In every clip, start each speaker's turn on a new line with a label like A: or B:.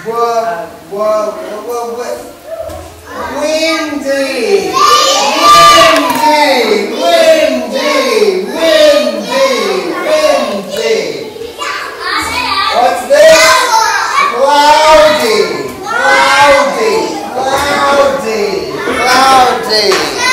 A: Whoa, whoa, whoa, whoa. Windy! Windy! Windy! Windy! Windy! What's this? Cloudy! Cloudy! Cloudy! Cloudy!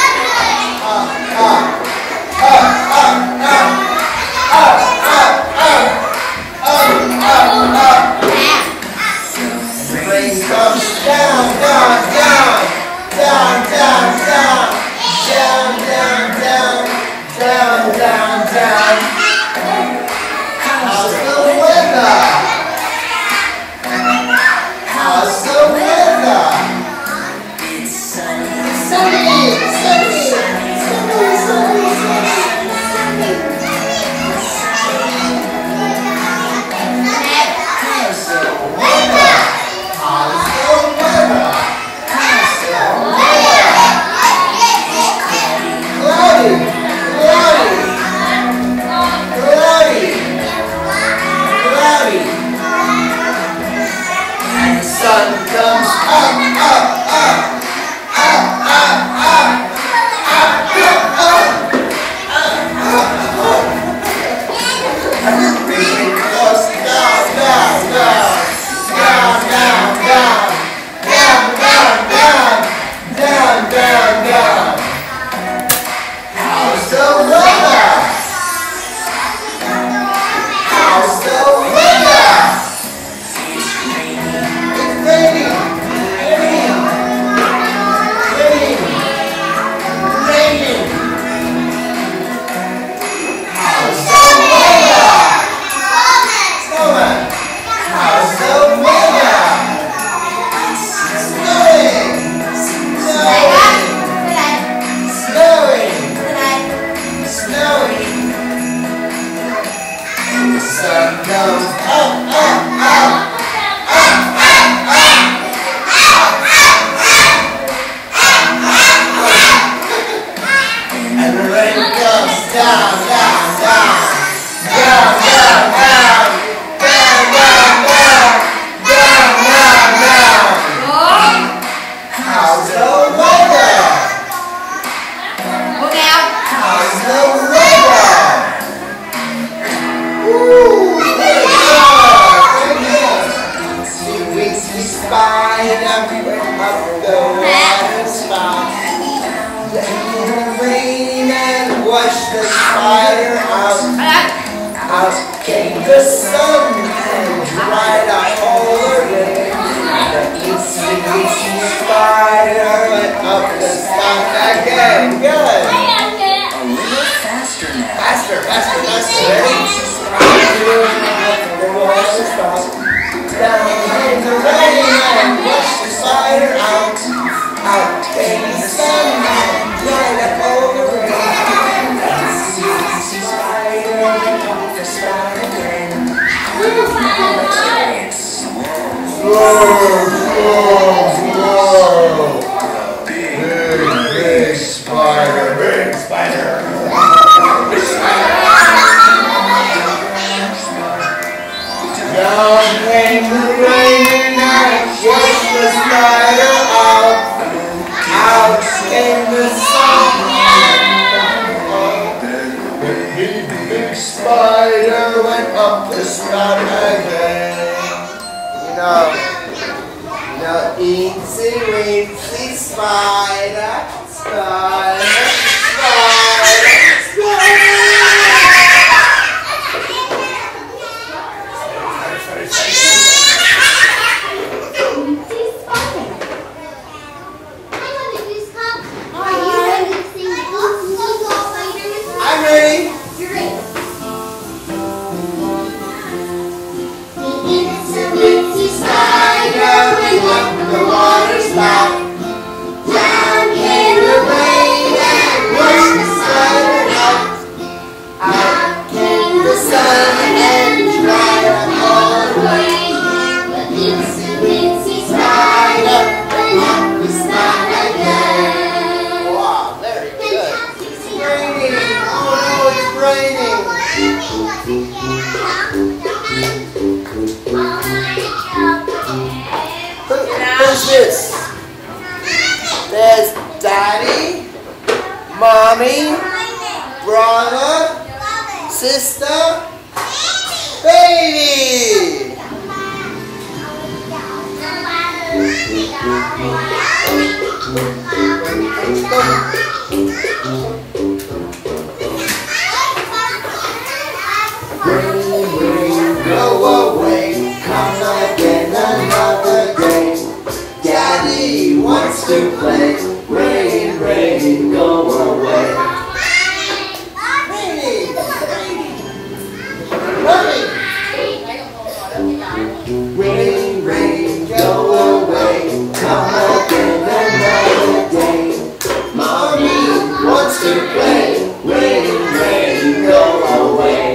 A: Rain comes down, down, down, down, down, down, down, down, down, down, down, down. How's the weather? How's the weather? It's sunny, sunny, sunny, sunny, sunny, sunny, sunny. Sun comes up, up, up, up, up, up, up, up, up, up. Rain goes down, down, down, down, down, down, down, down, down, down, down. How's the weather? How's the weather? Raining, raining, raining, raining. How's the weather? Snowman. How's the weather? Snowing, snowing, snowing, snowing. The sun comes up, up, up. Down, down, down, down, down, down, down, down, down, down, down, down. How's the weather? Look out. How's the weather? Ooh, very good. She winks the spider up the water spout. Let the rain and wash the spider out. Out came the sun and dried up all the rain. The itsy bitsy spider went up the spout again. Good. A little faster now. Faster, faster, faster. Ready? The water spout. Down came the rain and washed the spider out. Out came the sun and dried up all the rain. Whoa, whoa, big spider, big spider. Big spider. Down came the rain and washed the spider out. Out came the sun. The big spider went up the spout again. Itsy weensy spider, spider, spider, spider. I'm ready. You're ready. Itsy spider went up the water spout. Down came the rain and is this? There's Daddy, Mommy, brother, sister, baby. Go away, come again another day. Daddy wants to play. Rain, rain, go away. Rain, rain, go away. Come again another day. Mommy wants to play. Rain, rain, go away.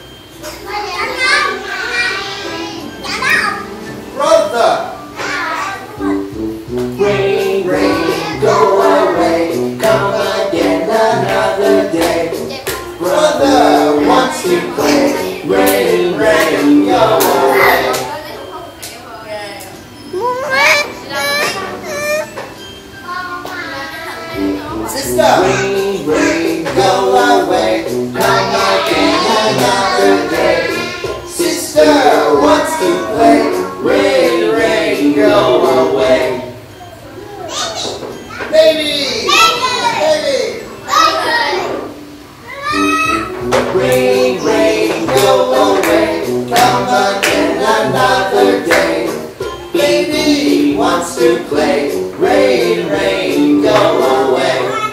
A: Brother. Rain, rain, go away. Come again another day. Brother wants to play. Rain, rain, go away. Sister. Rain, rain, go away. Come again another day. Sister wants to play. Rain, rain, go away. Baby! Baby! Rain, rain, go away. Come again another day. Baby wants to play. Rain, rain, go away.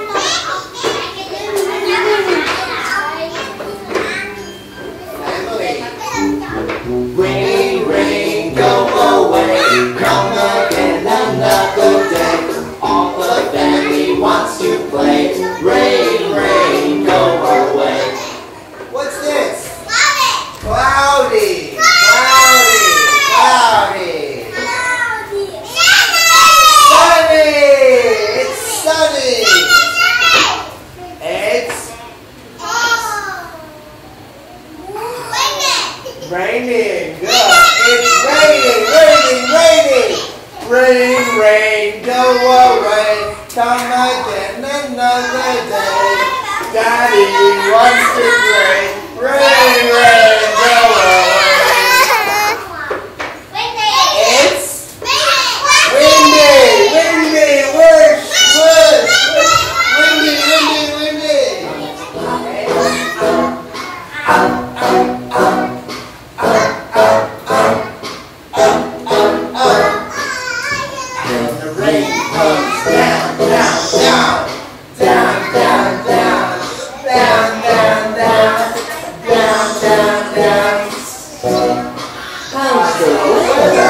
A: Rain, rain, go away. Come again another day. All the family wants to play. Rain, rain, go away. What's this? Cloudy. Cloudy. Cloudy. Sunny. It's sunny. It's raining. Good. It's raining, raining, raining. Rain, rain, go away. Come again another day. Daddy wants to play. Rain, rain, go away. It's windy, windy, whoosh, whoosh, whoosh. Windy, windy, windy. The rain comes down, down, down, down, down, down, down, down, down, down, down, down. How's the weather?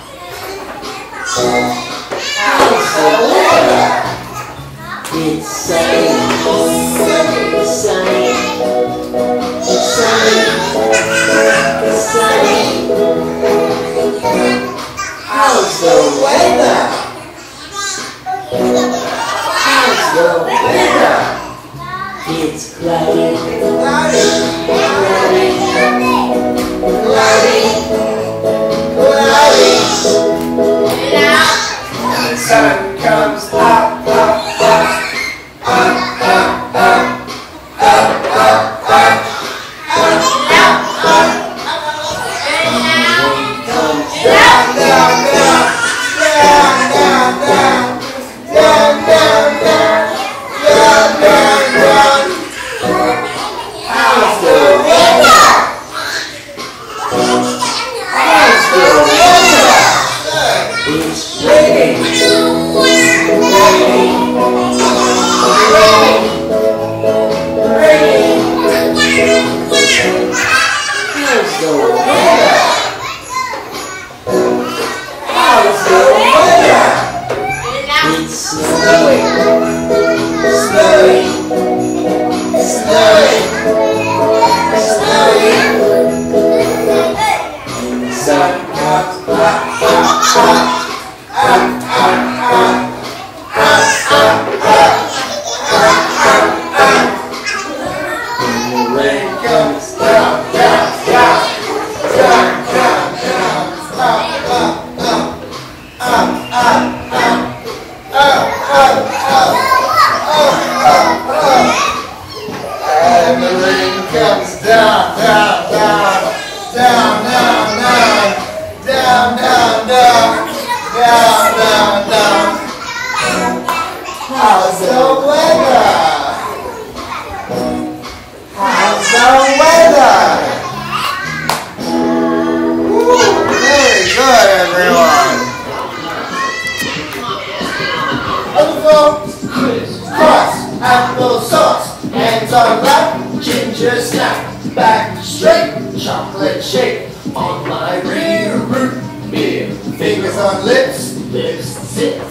A: How's the weather? It's sunny, sunny, sunny, it's sunny, it's sunny. How's the weather? How's the weather? It's cloudy, cloudy, cloudy, cloudy, cloudy. The sun comes up, up, up, up, up, up, up, up, up, up, up, up. Comes down, down, down, down, down, down, down, down, down, down, down, down. How's the weather? How's the weather? It's raining, raining, raining, raining. How's the weather? How's the weather? It's snowing, snowing, snowing, snowing. Sun comes up, up, up, up, up, up, up, up, up, up, up. And the rain comes down, down, down, down, down, down, up, up, up, up, up. How's the weather? How's the weather? Woo, very good, everyone. Crisscross, applesauce, hands on lap, ginger snap, back straight, chocolate shake, on my rear root beer, fingers on lips, lips sip.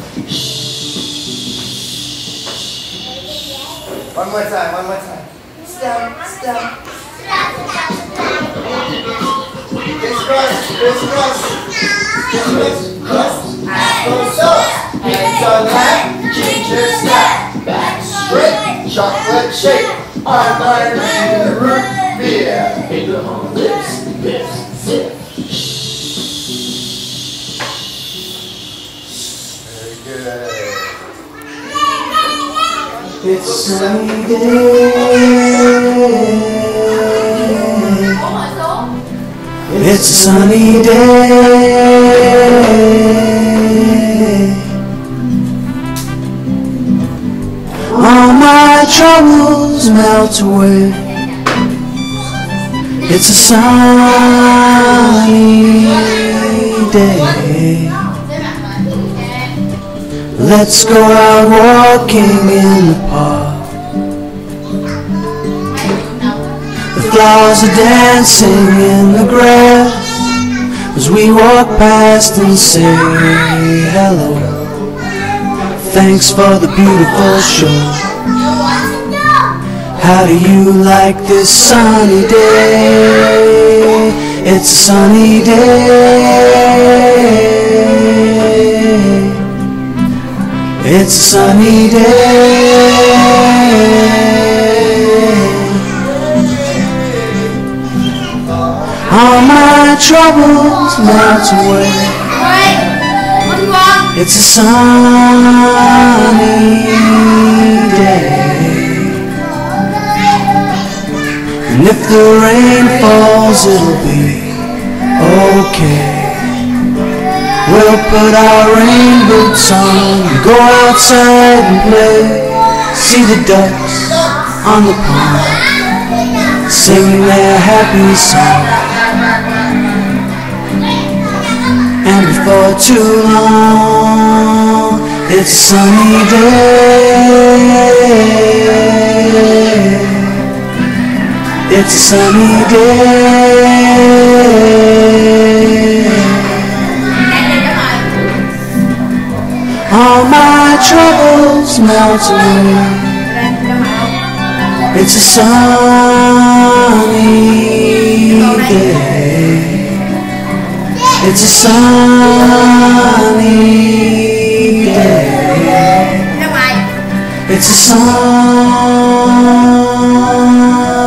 A: One more time, one more time. Step, step. Crisscross, crisscross, crisscross, applesauce, hands on lap, ginger snap, back straight, chocolate shake, on my rear root beer, finger on lips, lips sip. Very good. It's a sunny day. It's a sunny day. All my troubles melt away. It's a sunny day. Let's go out walking in the park. The flowers are dancing in the grass as we walk past and say hello. Thanks for the beautiful show. How do you like this sunny day? It's a sunny day. It's a sunny day. All my troubles melt away. It's a sunny day. And if the rain falls, it'll be okay. We'll put our rain boots on and go outside and play. See the ducks on the pond singing their happy song. And before too long, it's a sunny day. It's a sunny day. All my troubles melt away. It's a sunny day. It's a sunny day. It's a sunny